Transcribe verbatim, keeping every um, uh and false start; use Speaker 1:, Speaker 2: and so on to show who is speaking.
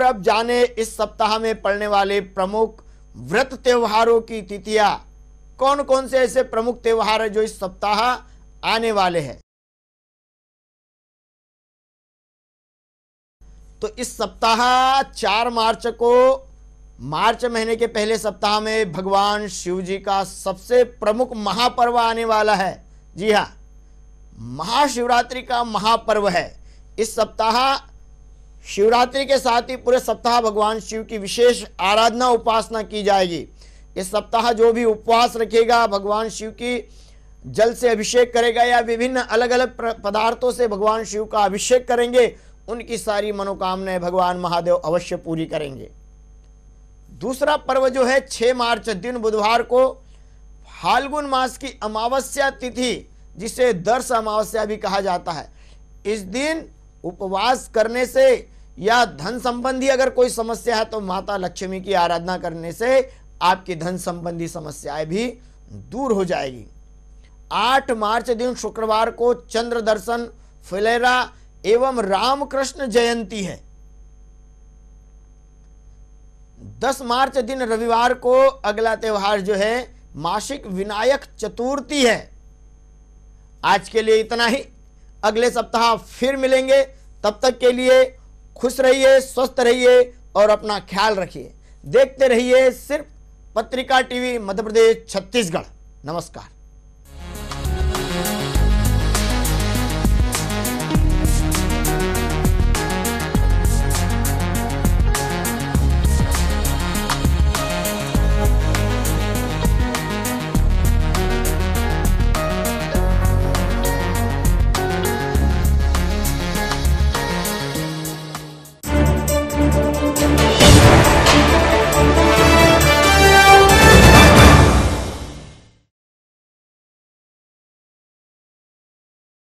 Speaker 1: अब जाने इस सप्ताह में पड़ने वाले प्रमुख व्रत त्योहारों की तिथियां। कौन कौन से ऐसे प्रमुख त्योहार है जो इस सप्ताह आने वाले हैं। तो इस सप्ताह चार मार्च को, मार्च महीने के पहले सप्ताह में भगवान शिव जी का सबसे प्रमुख महापर्व आने वाला है। जी हाँ, महाशिवरात्रि का महापर्व है। इस सप्ताह शिवरात्रि के साथ ही पूरे सप्ताह भगवान शिव की विशेष आराधना उपासना की जाएगी। इस सप्ताह जो भी उपवास रखेगा, भगवान शिव की जल से अभिषेक करेगा या विभिन्न अलग अलग पदार्थों से भगवान शिव का अभिषेक करेंगे, उनकी सारी मनोकामनाएं भगवान महादेव अवश्य पूरी करेंगे। दूसरा पर्व जो है छह मार्च दिन बुधवार को फाल्गुन मास की अमावस्या तिथि, जिसे दर्श अमावस्या भी कहा जाता है। इस दिन उपवास करने से या धन संबंधी अगर कोई समस्या है तो माता लक्ष्मी की आराधना करने से आपकी धन संबंधी समस्याएं भी दूर हो जाएगी। आठ मार्च दिन शुक्रवार को चंद्र दर्शन, फुलेरा एवं रामकृष्ण जयंती है। दस मार्च दिन रविवार को अगला त्योहार जो है मासिक विनायक चतुर्थी है। आज के लिए इतना ही, अगले सप्ताह फिर मिलेंगे। तब तक के लिए खुश रहिए, स्वस्थ रहिए और अपना ख्याल रखिए। देखते रहिए सिर्फ पत्रिका टीवी मध्य प्रदेश छत्तीसगढ़। नमस्कार।